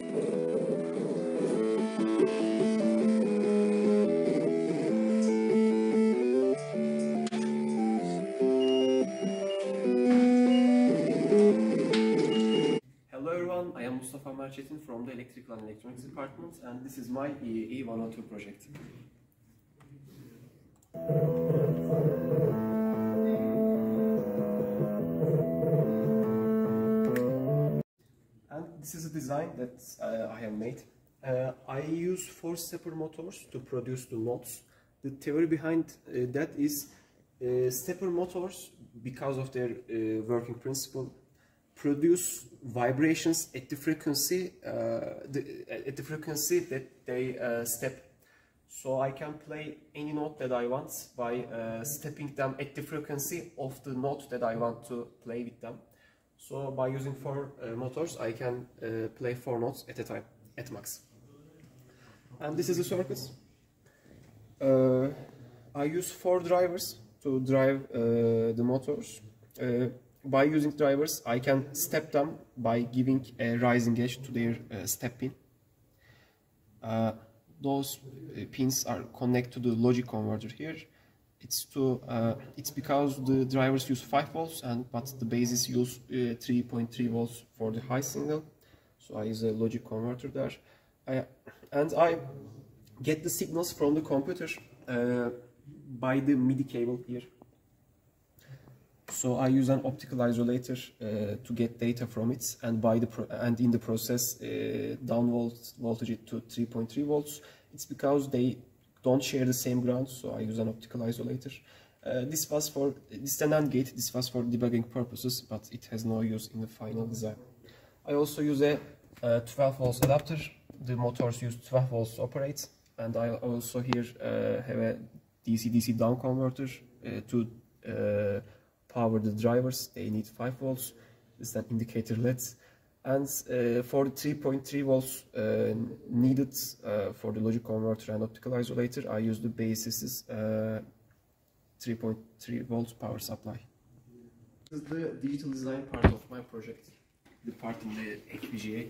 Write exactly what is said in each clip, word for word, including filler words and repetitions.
Hello everyone, I am Mustafa Merchetin from the Electrical and Electronics department, and this is my E one oh two project. And this is a design that uh, I have made. Uh, I use four stepper motors to produce the notes. The theory behind uh, that is uh, stepper motors, because of their uh, working principle, produce vibrations at the frequency uh, the, at the frequency that they uh, step. So I can play any note that I want by uh, stepping them at the frequency of the note that I want to play with them. So by using four uh, motors, I can uh, play four notes at a time, at max. And this is the circuit. Uh, I use four drivers to drive uh, the motors. Uh, by using drivers, I can step them by giving a rising edge to their uh, step pin. Uh, those uh, pins are connected to the logic converter here. It's to uh, it's because the drivers use five volts and but the bases use uh, three point three volts for the high signal. So I use a logic converter there, I, and I get the signals from the computer uh, by the MIDI cable here. So I use an optical isolator uh, to get data from it, and by the pro and in the process uh, down volt voltage it to three point three volts. It's because they don't share the same ground, so I use an optical isolator. Uh, this was for this is an AND gate. This was for debugging purposes, but it has no use in the final design. I also use a uh, twelve volts adapter. The motors use twelve volts to operate, and I also here uh, have a D C D C down converter uh, to uh, power the drivers. They need five volts. This is an indicator L E D. And uh, for the three point three volts uh, needed uh, for the logic converter and optical isolator, I use the Basis's uh, three point three volts power supply. This is the digital design part of my project, the part in the H V G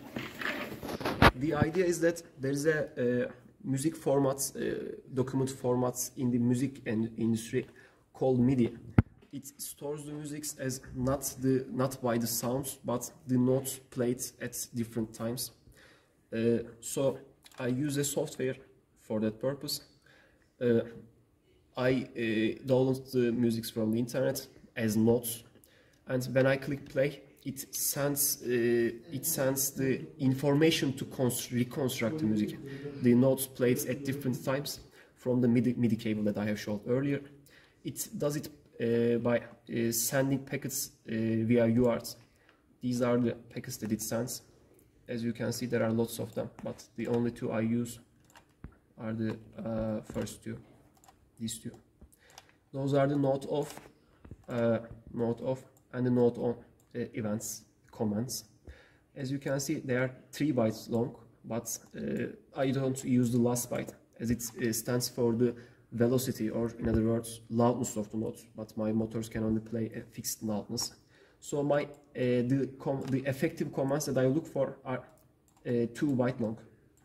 A. The idea is that there is a uh, music format, uh, document format in the music and industry called MIDI. It stores the music as not the not by the sounds, but the notes played at different times. Uh, so I use a software for that purpose. Uh, I uh, download the music from the internet as notes, and when I click play, it sends uh, it sends the information to reconstruct the music, the notes played at different times from the MIDI, MIDI cable that I have shown earlier. It does it Uh, by uh, sending packets uh, via U A R T. These are the packets that it sends. As you can see, there are lots of them, but the only two I use are the uh, first two, these two. Those are the note off, uh, note off, and the note on uh, events, commands. As you can see, they are three bytes long, but uh, I don't use the last byte, as it uh, stands for the velocity, or in other words, loudness of the notes, but my motors can only play a fixed loudness. So my uh, the, com the effective commands that I look for are uh, two byte long.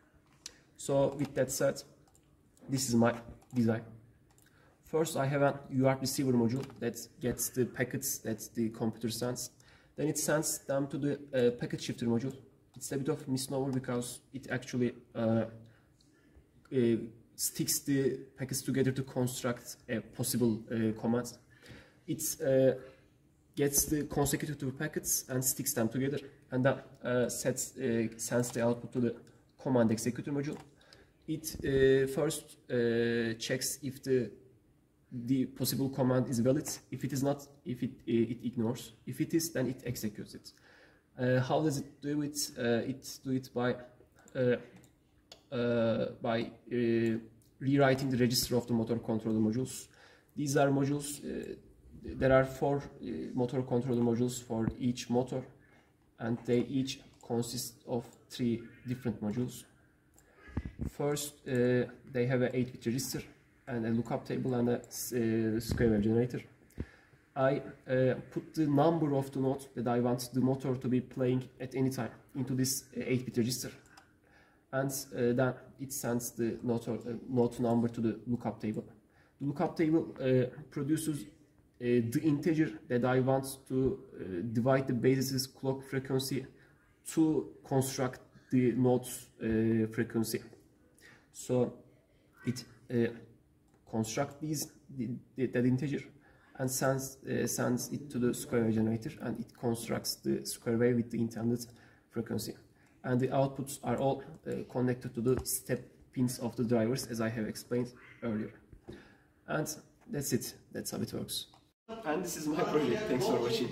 So with that said, this is my design. First, I have a U A R T receiver module that gets the packets that the computer sends. Then it sends them to the uh, packet shifter module. It's a bit of misnomer because it actually uh, uh, sticks the packets together to construct a possible uh, command. It uh, gets the consecutive packets and sticks them together, and then uh, sets, uh, sends the output to the command executor module. It uh, first uh, checks if the the possible command is valid. If it is not, if it uh, it ignores. If it is, then it executes it. Uh, how does it do it? Uh, it do it by uh, uh, by uh, rewriting the register of the motor controller modules. These are modules. Uh, there are four uh, motor controller modules for each motor, and they each consist of three different modules. First, uh, they have an eight bit register and a lookup table and a uh, square wave generator. I uh, put the number of the note that I want the motor to be playing at any time into this eight bit register, and uh, then it sends the note, or, uh, note number to the lookup table. The lookup table uh, produces uh, the integer that I want to uh, divide the basis's clock frequency to construct the node's uh, frequency. So it uh, constructs these the, the, that integer and sends uh, sends it to the square wave generator, and it constructs the square wave with the intended frequency. And the outputs are all uh, connected to the step pins of the drivers, as I have explained earlier. And that's it. That's how it works. And this is my project. Thanks for watching.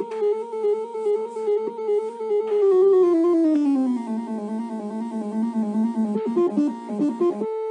Thank you.